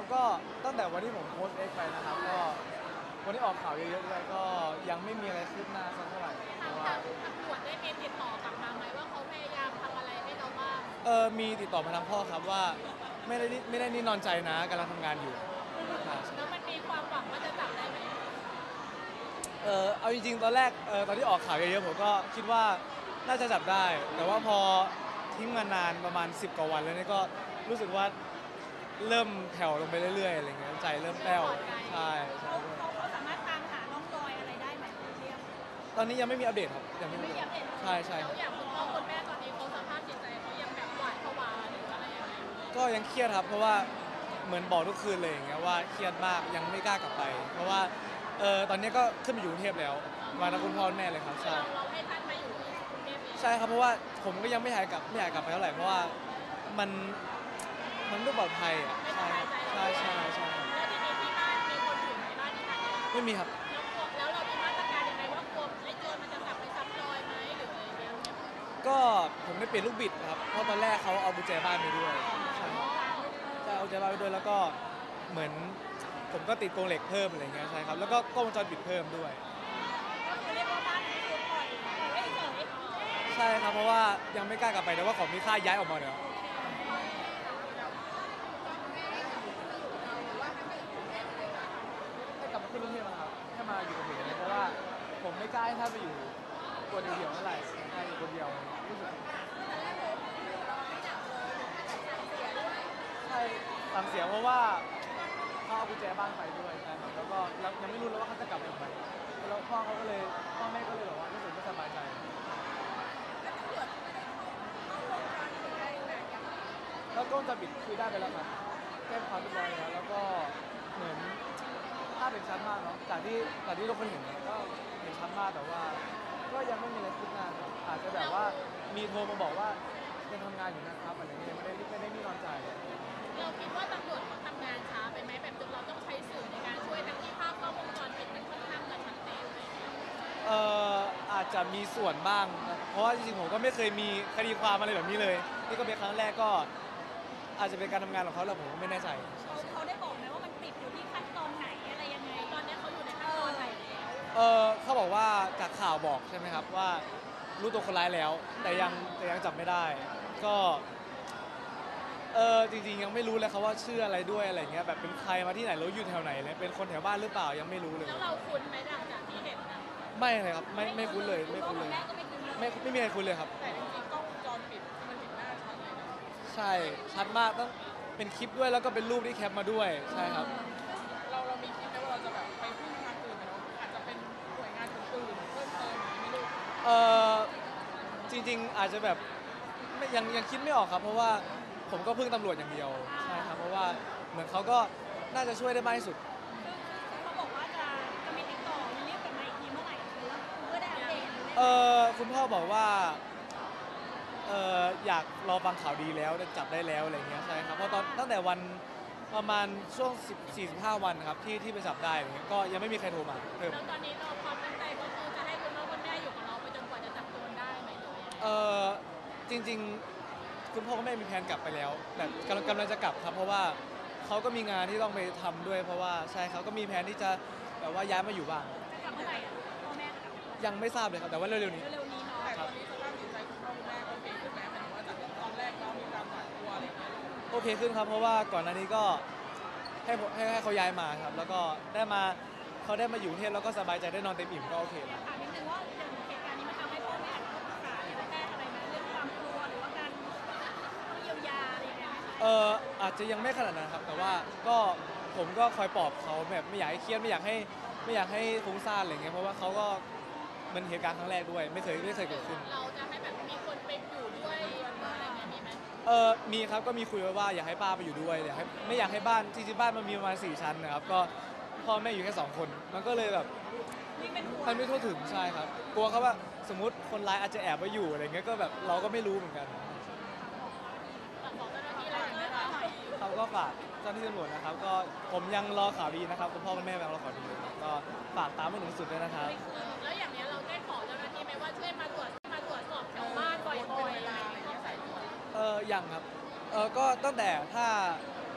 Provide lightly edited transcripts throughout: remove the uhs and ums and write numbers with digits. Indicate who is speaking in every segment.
Speaker 1: ก็ตั้งแต่วันที่ผมโพสต์เอ็กไปนะครับก็วันที่ออกข่าวเยอะๆด้วยก็ยังไม่มีอะไรคืบหน้าสักเท่าไหร่เพ
Speaker 2: ทาง
Speaker 1: ราะว่า
Speaker 2: ทางตำรวจได้มีติดต่อกลับมาไหมว่าเขาพยายามทำอะไรให้เราบ้าง
Speaker 1: มีติดต่อมาทางพ่อครับว่าไม่ได้นิ่งนอนใจนะกำลังทำงานอยู่ใช่
Speaker 2: แล้วมันมีความหวังว่าจะจับได้ไหม
Speaker 1: เอาจริงๆตอนแรกตอนที่ออกข่าวเยอะๆผมก็คิดว่าน่าจะจับได้ แต่ว่าพอทิ้งมานานประมาณ10กว่าวันแล้วเนี่ยก็รู้สึกว่าเริ่มแผ่วลงไปเรื่อยๆอะไรเงี้ยใจเริ่มแป้วใช่ใช่
Speaker 3: เขาสามารถตามหาร่องรอยอะไรได้ไหมเรียก
Speaker 1: ตอนนี้ยังไม่มีอัปเดตครับยังไม่มี
Speaker 2: ไม่อยากเห็น
Speaker 1: ใช่ใช่
Speaker 2: แล้วอย่างคุณพ่อคุณแม่ตอนนี้เขาสภาพจิตใจเขายังแบบหวาดผวาหรืออะไรยังไง
Speaker 1: ก็ยังเครียดครับเพราะว่าเหมือนบอกทุกคืนเลยอย่างเงี้ยว่าเครียดมากยังไม่กล้ากลับไป เพราะว่าตอนนี้ก็ขึ้นไปอยู่กรุงเทพแล้วมากับคุณพ่อคุณแม่เลยครับใช่
Speaker 2: เราให้ท่านมาอยู่ที่กรุงเทพเอง
Speaker 1: ใช่ครับเพราะว่าผมก็ยังไม่อยากกลับไปเท่าไหร่เพราะว่ามันมันไม่ปลอดภัยอ่ะ
Speaker 2: ไม่ส
Speaker 1: ใช่
Speaker 2: บายใจ
Speaker 1: ใช่ใช่ใช่
Speaker 2: แล้วทีนี้ที่บ้านมีคนอยู่ในบ้านที่ไหน
Speaker 1: ไม่มีครับ
Speaker 2: แล้วเรามีมาตรการยังไงว่ากลัวไอ้โจรมันจะกลับไปซ้ำรอยไหมหรืออะไรอย่างเงี้ย
Speaker 1: ก็ผมได้เปลี่ยนลูกบิดครับเพราะตอนแรกเขาเอากุญแจบ้านไปด้วยใช่ใช่เอากุญแจบ้านไปด้วยแล้วก็เหมือนผมก็ติดกรงเหล็กเพิ่มอะไรเงี้ยใช่ครับแล้วก็กล้องวงจรปิดเพิ่มด้วย
Speaker 3: ก็คือเรียกว่าบ้านนี้คือปล่อยไว้เฉย
Speaker 1: ใช่ครับเพราะว่ายังไม่กล้ากลับไปแต่ว่าของมีค่าย้ายออกมาเดี๋ยวให้กลับมาขึ้นกรุงเทพนะครับให้มาอยู่กับผมเพราะว่าผมไม่กล้าให้ท่านไปอยู่ตัวเดียวๆเท่าไหร่ใช่อยู่คนเดียวรู้สึกใช่สั่งเสียเพราะว่าเขาเอากุญแจบ้านไปด้วยใช่ครับแล้วก็ยังไม่รู้เลยว่าเขาจะกลับมาไหมแล้วพ่อแม่ก็เลยบอกว่ารู้สึกไม่สบายใจ แล้วกล้องวงจรปิดคือได้ไปแล้วครับแจ้งความเรียบร้อยแล้วแล้วก็เหมือนภาพเป็นชัดมากเนาะจากที่ทุกคนเห็นเนี่ยก็เห็นชัดมากแต่ว่าก็ยังไม่มีอะไรคืบหน้าครับอาจจะแบบว่ามีโทรมาบอกว่ายังทำงานอยู่นะครับอะไรเงี้ยไม่ได้นิ่งนอนใจ
Speaker 2: เราคิดว่าตำรวจเขาทำงานช้าไปไหมแบบจนเราต้องใช้สื่อในการช่วยทั้งที่ภาพกล้องวงจรปิดมันค่อนข้างกระชับเจนเลย
Speaker 1: อาจจะมีส่วนบ้างครับเพราะว่าจริงๆผมก็ไม่เคยมีคดีความอะไรแบบนี้เลยนี่ก็เป็นครั้งแรกก็อาจจะเป็นการทำงานของเขาแล้วผมก็ไม่แน่ใจ
Speaker 3: เขาได้บอกไหมว่ามันติดอยู่ที่ขั้นตอนไหนอะไรยังไง
Speaker 2: ตอนนี้เขาอยู่ในขั้นตอนไหนแล้ว
Speaker 1: เขาบอกว่าจากข่าวบอกใช่ไหมครับว่ารู้ตัวคนร้ายแล้วแต่ยังจับไม่ได้ก็จริงๆยังไม่รู้เลยครับว่าชื่ออะไรด้วยอะไรเงี้ยแบบเป็นใครมาที่ไหนแล้วอยู่แถวไหนเลยเป็นคนแถวบ้านหรือเปล่ายังไม่รู้เลย
Speaker 2: แล้วเราคุ้นไหมหลังจากที่เห็นนะ
Speaker 1: ไม่เลยครับไม่คุ้นเลยไม่คุ้นเลย
Speaker 3: แม่ก็ไม่คุ้นเลย
Speaker 1: ไม่มีใครคุ้นเลยครับ
Speaker 2: แต่จริงๆกล้องวงจรปิดมันเห็นหน้าชัดเลยนะ
Speaker 1: ใช่ชัดมากต้องเป็นคลิปด้วยแล้วก็เป็นรูปที่แคปมาด้วยใช่ครับ
Speaker 2: เรามีคิดไหมว่าเราจะแบบไปพึ่งทางอื่นไหมเนาะอาจจะเป็นหน่วยงานอื่นๆเพิ่มเติมไม่รู้
Speaker 1: เออจริงๆอาจจะแบบยังคิดไม่ออกครับเพราะว่าผมก็พึ่งตำรวจอย่างเดียวใช่ครับเพราะว่าเหมือนเขาก็น่าจะช่วยได้มากที่สุด
Speaker 3: เขาบอกว่าจะมีติดต่อจะเรียกกลับมาอีกทีเมื่อไหร่หรือว่าเมื่อได้อัปเดต
Speaker 1: คุณพ่อบอกว่าอยากรอฟังข่าวดีแล้วจับได้แล้วอะไรเงี้ยใช่ครับเพราะตั้งแต่วันประมาณช่วง45วันครับที่ไปจับได้อะไรเงี้ยก็ยังไม่มีใครโทรมาเพิ่ม
Speaker 2: แล้วตอนนี้เราความตั้งใจก็คือจะให้คุณพ่อคุณแม่อยู่กับเราไปจนกว่าจะจับตัวได้ไหมหรือยังไง
Speaker 1: จริงๆคุณพ่อคุณแม่มีแผนกลับไปแล้วแบบกำลังจะกลับครับเพราะว่าเขาก็มีงานที่ต้องไปทำด้วยเพราะว่าใช่เขาก็มีแผนที่จะแบบว่าย้ายมาอยู่บ้าง
Speaker 3: จะกลับเมื่อไหร่พ่อแม่จะกลับ
Speaker 1: ยังไม่ทราบเลยครับแต่ว่าเร็วๆนี้
Speaker 3: เร็วๆนี้เนาะ
Speaker 2: แต่ตอนนี้สภาพจิตใจคุณพ่อคุณแม่โอเคขึ้นไหมหมายถึงว่าจากตอนแรกเรามีความหวาดกลัวอะไรอย่างเงี้ย
Speaker 1: โอเคขึ้นครับเพราะว่าก่อนหน้านี้ก็ให้เขาย้ายมาครับแล้วก็เขาได้มาอยู่กรุงเทพแล้วก็สบายใจได้นอนเต็มอิ่มก็โอเคแล้ว
Speaker 3: ถามนิดนึงว่าอย่างเหตุการณ์นี้มันทำให้พ่อแม่อาจจะต้องปรึกษาจิตแพทย์อะไรไหมเรื่องความกลัวหรือว่าการต้องเยียวยาอะไรอย่างเงี้ย
Speaker 1: อาจจะยังไม่ขนาดนั้นครับแต่ว่าผมก็คอยปลอบเขาแบบไม่อยากให้เครียดไม่อยากให้ฟุ้งซ่านอะไรเงี้ยเพราะว่าเขาก็มันเหตุการณ์ครั้งแรกด้วยไม่เคยเกิดขึ้น
Speaker 2: เราจะให้แบบมีคนไปอยู่ด้วยอะไรเงี้ยมีไหม
Speaker 1: มีครับก็มีคุยไว้ว่าอยากให้ป้าไปอยู่ด้วยไม่อยากให้บ้านจริงๆบ้านมันมีประมาณ4ชั้นนะครับก็พ่อแม่อยู่แค่2คนมันก็เลยแบบมันไม่ทั่วถึงใช่ครับกลัวเขาว่าสมมติคนร้ายอาจจะแอบไปอยู่อะไรเงี้ยก็แบบเราก็ไม่รู้เหมือนกัน
Speaker 2: บอกเจ้าหน้าที่อะไรไหมคะ
Speaker 1: เขาก็ฝากเจ้าหน้าที่ตำรวจนะครับก็ผมยังรอข่าวดีนะครับคุณพ่อคุณแม่ยังรอข่าวดีก็ฝากตามให้ถึงสุดด้วยนะครับ
Speaker 2: แล้วอย่างนี้เราได้ขอเจ้าหน้าที่ไหมว่าช่วยมาตรวจสอบแถวบ้านบ่อยๆอะไรอย่างเงี้ยสายตรวจ
Speaker 1: ยังครับก็ตั้งแต่ถ้า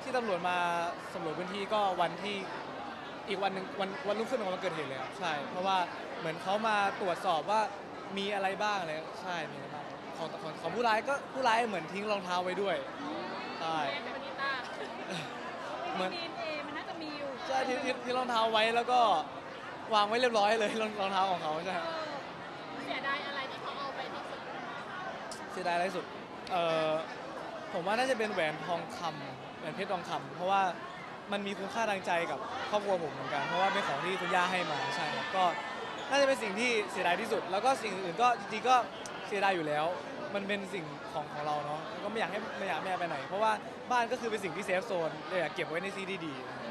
Speaker 1: ที่ตำรวจมาสำรวจพื้นที่ก็วันที่อีกวันหนึ่งวันรุ่งขึ้นของวันเกิดเหตุเลยครับใช่เพราะว่าเหมือนเขามาตรวจสอบว่ามีอะไรบ้างเลยใช่มีอะไรบ้างของผู้ร้ายก็ผู้ร้ายเหมือนทิ้งรองเท้าไว้ด้วยใช่
Speaker 2: แม่กับนิต้า
Speaker 1: เหมือน
Speaker 3: ดีเอมันน่าจะมีอยู่
Speaker 1: ใช่ทิ้งรองเท้าไว้แล้วก็วางไว้เรียบร้อยเลยรองเท้าของเขาใช่
Speaker 2: เสียดายอะไรที่เขาเอาไปที่สุด
Speaker 1: เสียดายอะไรที่สุดผมว่าน่าจะเป็นแหวนทองคำแหวนเพชรทองคำเพราะว่ามันมีคุณค่าทางใจกับครอบครัวผมเหมือนกันเพราะว่าเป็นของที่คุณย่าให้มาใช่ครับก็น่าจะเป็นสิ่งที่เสียดายที่สุด แล้วก็สิ่งอื่นก็จริงๆก็เสียดายอยู่แล้ว มันเป็นสิ่งของเราเนาะแล้วก็ไม่อยากให้เอาไปไหน เพราะว่าบ้านก็คือเป็นสิ่งที่เซฟโซนเลยอยากเก็บไว้ในที่ที่ดีนะครับ